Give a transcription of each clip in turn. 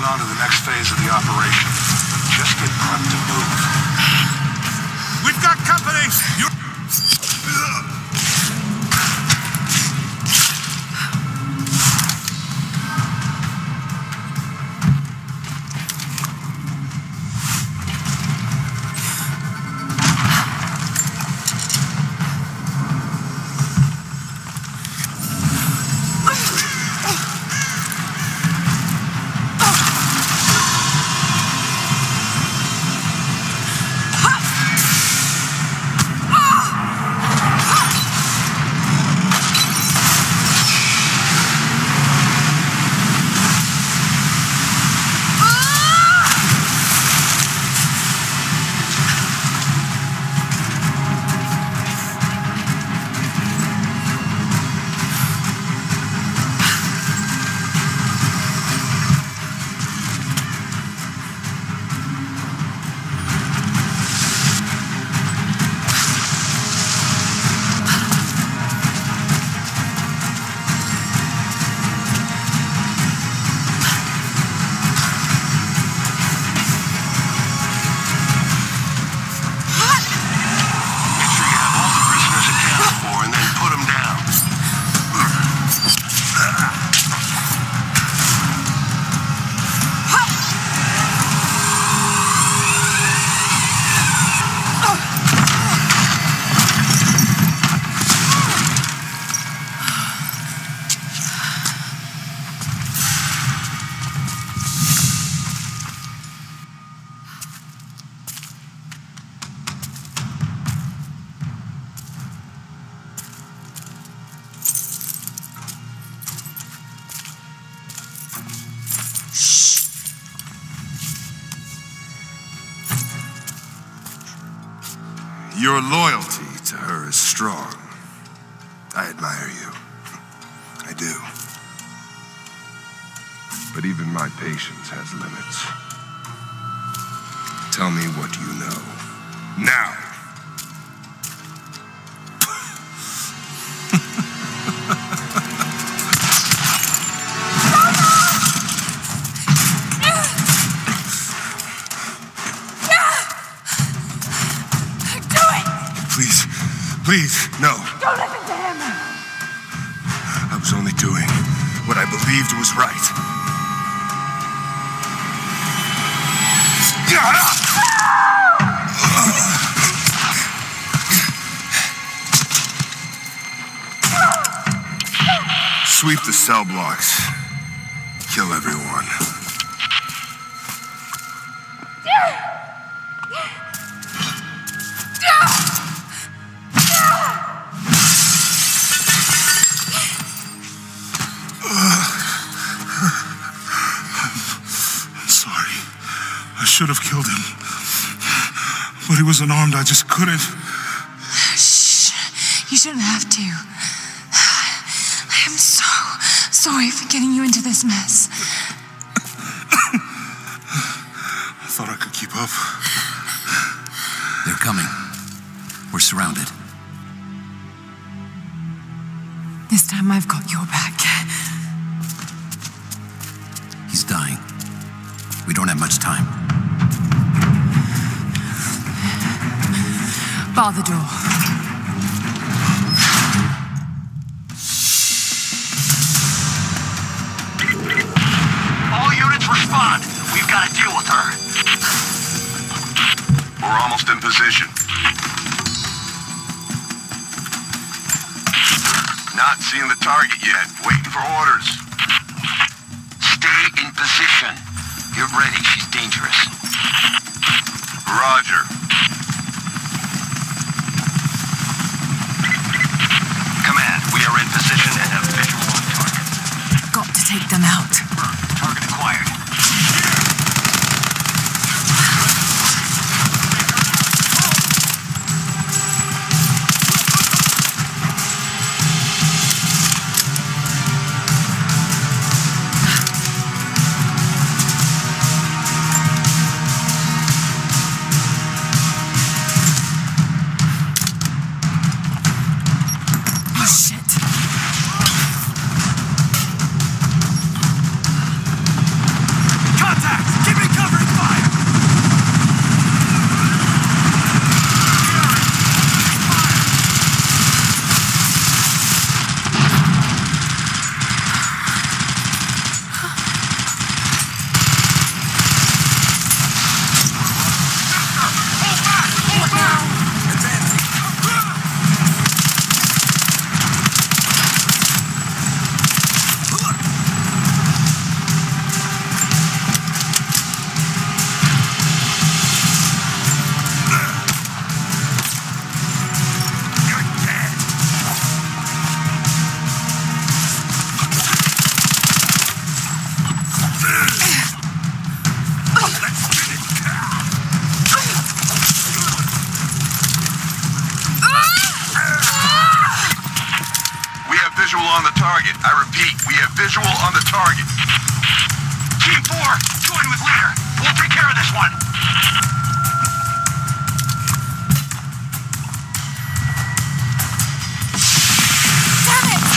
on to the next phase of the operation. Just get Grunt to move. We've got company! Your loyalty to her is strong. I admire you. I do. But even my patience has limits. Tell me what you know. Now! Please, no. Don't listen to him! I was only doing what I believed was right. Sweep the cell blocks. Kill everyone. I should have killed him. But he was unarmed, I just couldn't. Shh. You shouldn't have to. I am so sorry for getting you into this mess. I thought I could keep up. They're coming. We're surrounded. This time I've got your back. He's dying. We don't have much time. Bar the door. All units respond. We've got to deal with her. We're almost in position. Not seeing the target yet. Waiting for orders. Stay in position. Get ready. She's dangerous. Roger. Command, we are in position and have visual on target. Got to take them out. Target acquired. target. I repeat, we have visual on the target. Team 4, join with leader. We'll take care of this one. Damn it!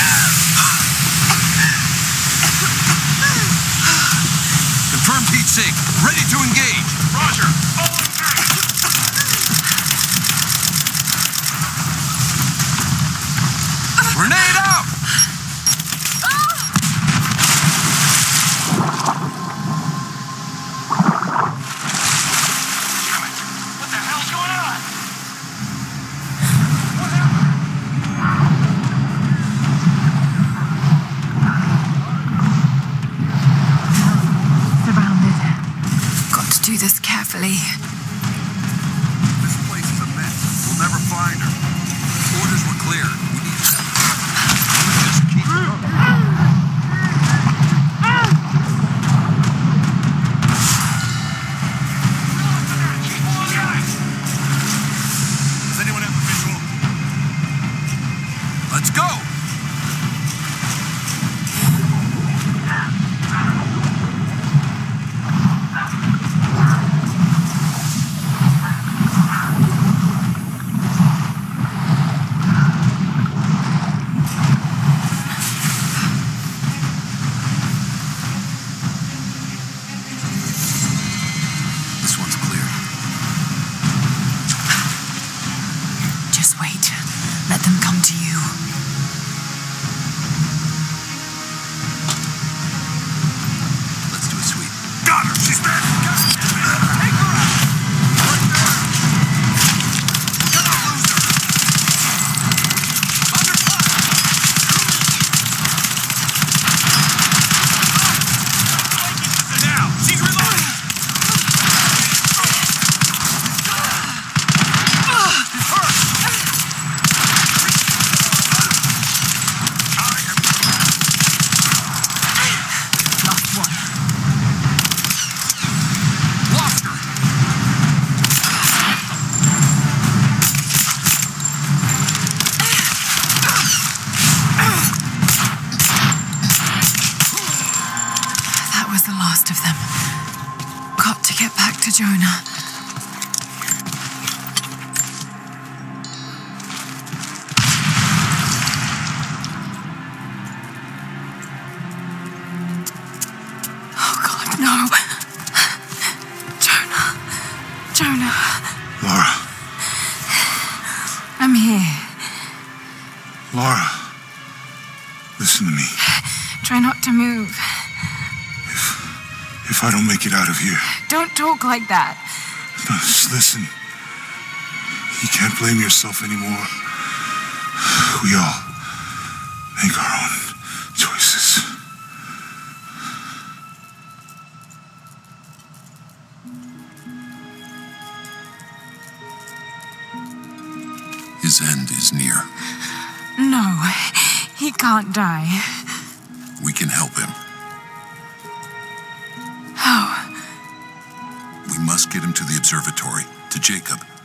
Confirmed heat sink. Ready to engage. Roger. Following through. Grenade out! What the hell's going on? Surrounded. Got to do this carefully. This place is a mess. We'll never find her. Orders were clear. We need to just keep Does anyone have a visual? Let's go! This one's clear. Just wait. Let them come to you. Let's do a sweep. Got her! She's dead! Take her out! Right there! We're gonna lose her! Under fire! Now! She's reloading! Last one. Lost her! That was the last of them. Got to get back to Jonah. Oh God, no. Jonah. Laura. I'm here. Laura. Listen to me. Try not to move. If I don't make it out of here, Don't talk like that. no, just listen. You can't blame yourself anymore. We all make our own choices. His end is near. No, he can't die. We can help him. How? We must get him to the observatory, to Jacob.